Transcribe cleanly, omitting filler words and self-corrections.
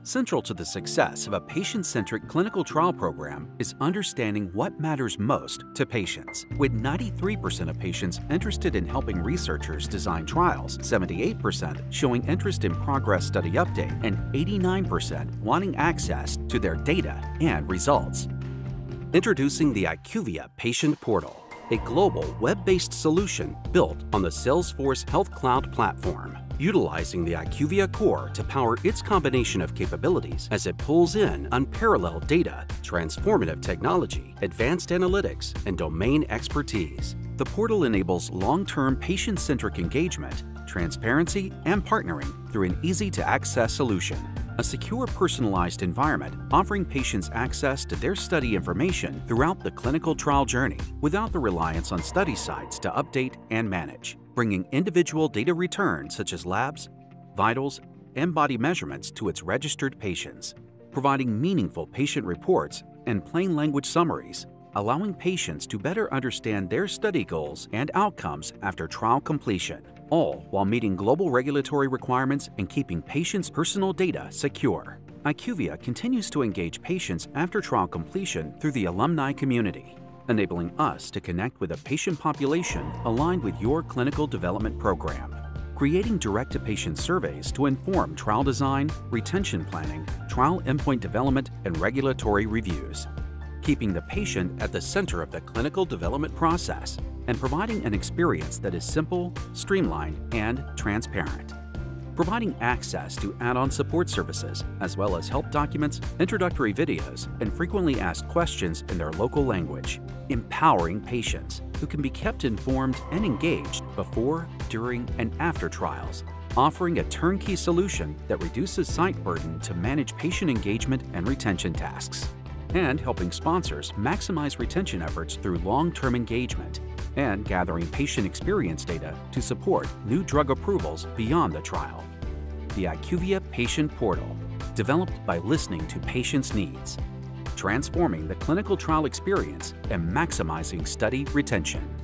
Central to the success of a patient-centric clinical trial program is understanding what matters most to patients. With 93% of patients interested in helping researchers design trials, 78% showing interest in progress study update, and 89% wanting access to their data and results. Introducing the IQVIA Patient Portal, a global web-based solution built on the Salesforce Health Cloud platform, utilizing the IQVIA Core to power its combination of capabilities as it pulls in unparalleled data, transformative technology, advanced analytics, and domain expertise. The portal enables long-term patient-centric engagement, transparency, and partnering through an easy-to-access solution. A secure, personalized environment offering patients access to their study information throughout the clinical trial journey without the reliance on study sites to update and manage, bringing individual data returns such as labs, vitals, and body measurements to its registered patients, providing meaningful patient reports and plain language summaries, allowing patients to better understand their study goals and outcomes after trial completion, all while meeting global regulatory requirements and keeping patients' personal data secure. IQVIA continues to engage patients after trial completion through the alumni community, enabling us to connect with a patient population aligned with your clinical development program, creating direct-to-patient surveys to inform trial design, retention planning, trial endpoint development, and regulatory reviews, keeping the patient at the center of the clinical development process and providing an experience that is simple, streamlined, and transparent. Providing access to add-on support services, as well as help documents, introductory videos, and frequently asked questions in their local language. Empowering patients who can be kept informed and engaged before, during, and after trials. Offering a turnkey solution that reduces site burden to manage patient engagement and retention tasks. And helping sponsors maximize retention efforts through long-term engagement, and gathering patient experience data to support new drug approvals beyond the trial. The IQVIA Patient Portal, developed by listening to patients' needs, transforming the clinical trial experience and maximizing study retention.